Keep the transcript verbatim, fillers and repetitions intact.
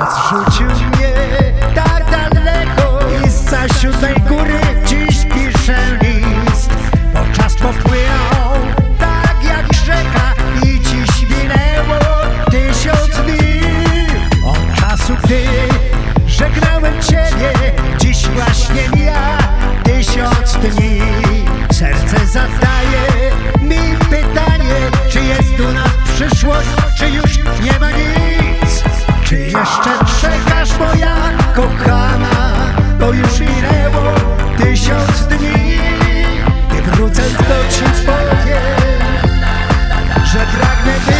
Zrzucił mnie tak daleko i zza siódmej góry dziś piszę list. Bo czas popłynął tak jak rzeka i dziś minęło tysiąc dni. Od czasu, gdy żegnałem ciebie, dziś właśnie mija tysiąc dni. Serce zadaje mi pytanie, czy jest tu nas przyszłość, czy już nie ma nic. Czy jeszcze czekasz, moja kochana, bo już minęło tysiąc dni. Gdy wrócę, to ci powiem, że pragnę być